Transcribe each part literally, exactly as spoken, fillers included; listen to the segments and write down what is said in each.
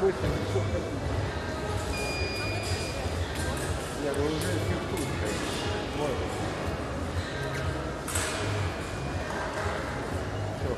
мысли еще ходить. Нет, ну уже фифтут, конечно. Можно. Все.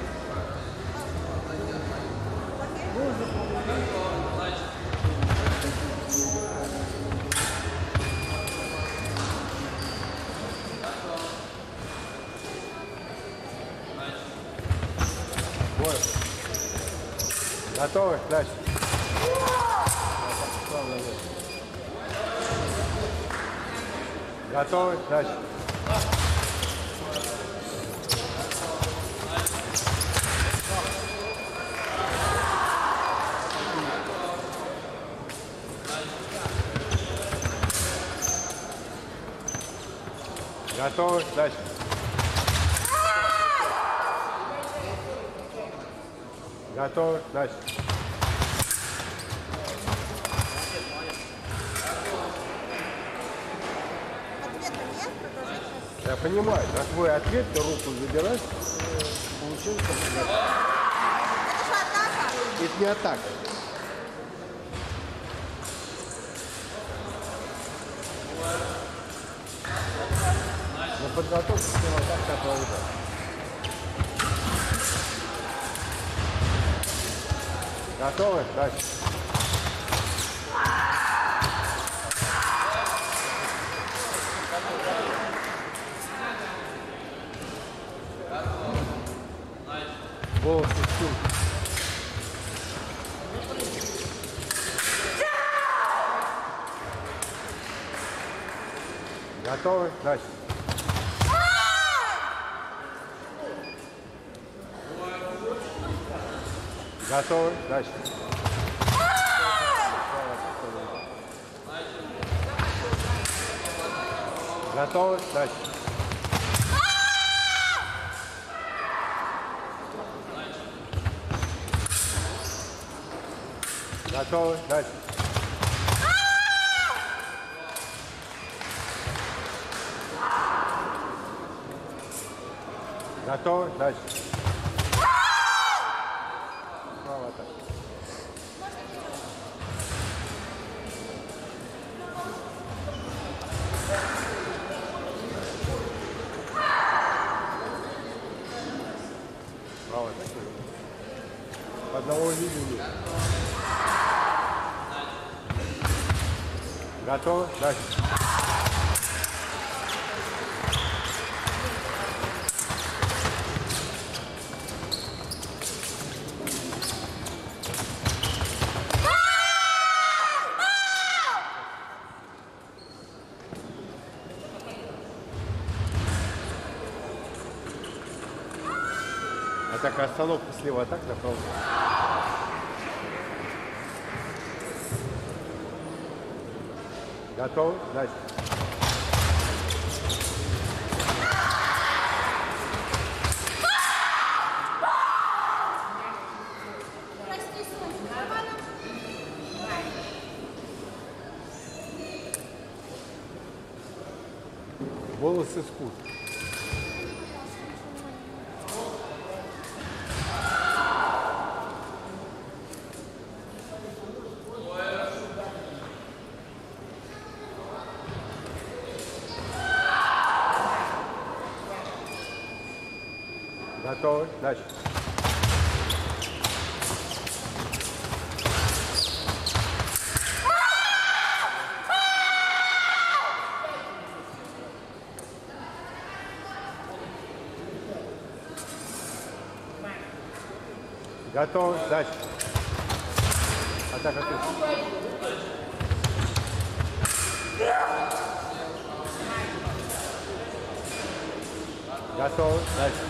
Вот. Готовы? Дальше. Готовы? Дальше. Готовы? Дальше. Готовы? Дальше. Я понимаю, на твой ответ ты руку забираешь, получилось. Это же атака. Это не атака. Но подготовка к ним атака отвода. Готовы? Дальше. Волосы стул. Готовы? Дальше. Готовы? Дальше. Готовы? Дальше. Готовы? Дальше. Готовы? Дальше. Снова так. Снова так. Одного видения. Готовы? Дальше. Атака, остановка слева, атака направо. Готовы? Дальше. Волосы скут. Готовы? Дальше. Готовы? Дальше. Атака тут. Готовы? Дальше.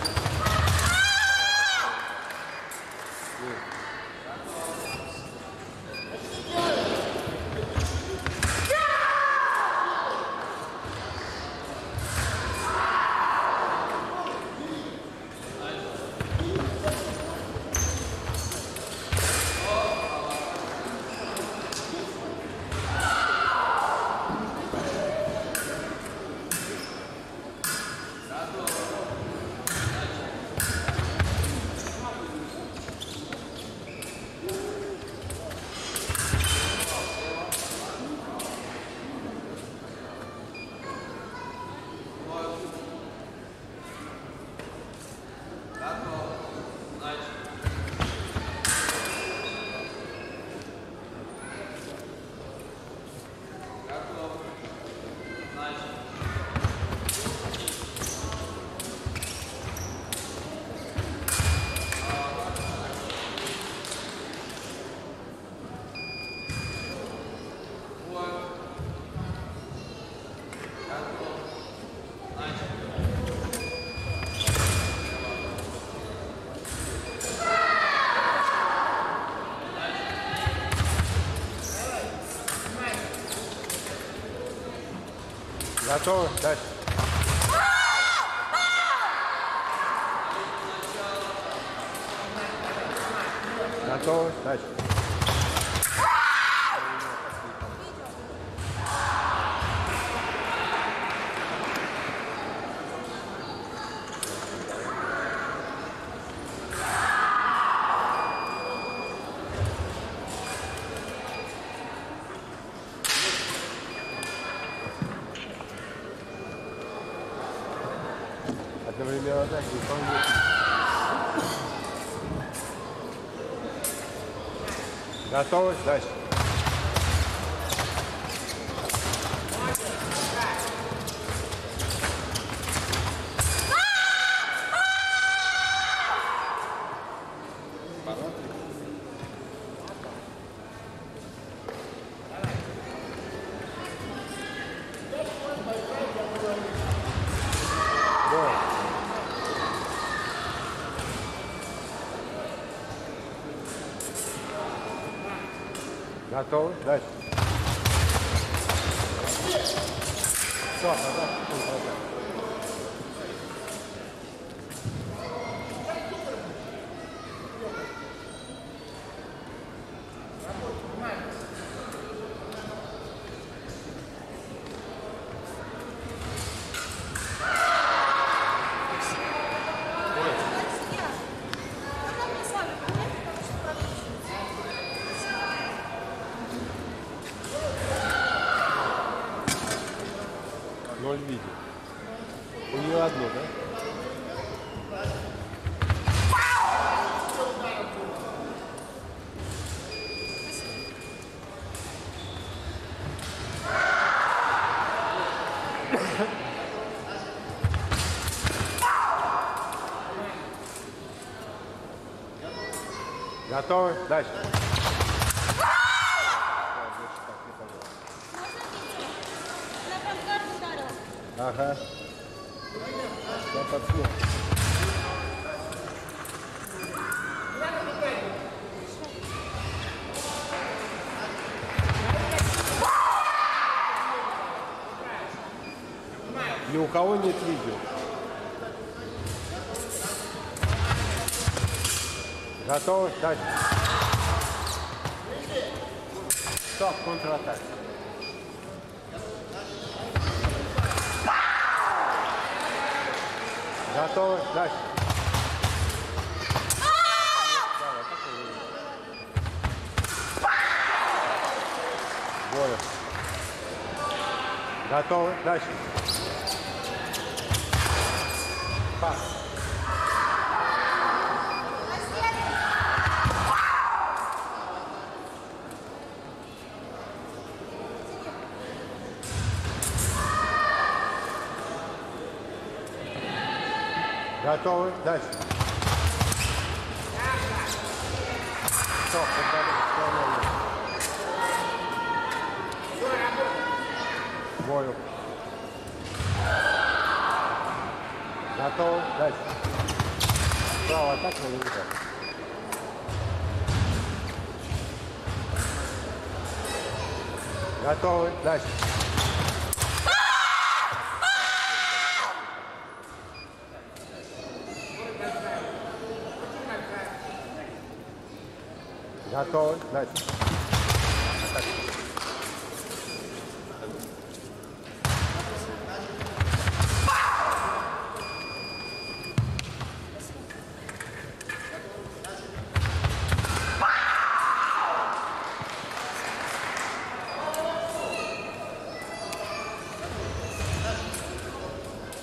Готовы? Дальше. Готовы? Дальше. Одновременно так выполнять. Готовы? Дальше. Готовы? Дальше. Все, назад. Ноль видео. У нее одно, да? Готовы? Дальше. Ага. Я подсну. Ни у кого нет видео. Готовы? Дальше. Стоп, контратака. Готовы? Дальше. Двое. Готовы? Дальше. Пас. Готовы? Дальше. Стоп, бою. Готовы? Дальше. Право так, но не так. Готовы? Дальше. Готовы? Дальше.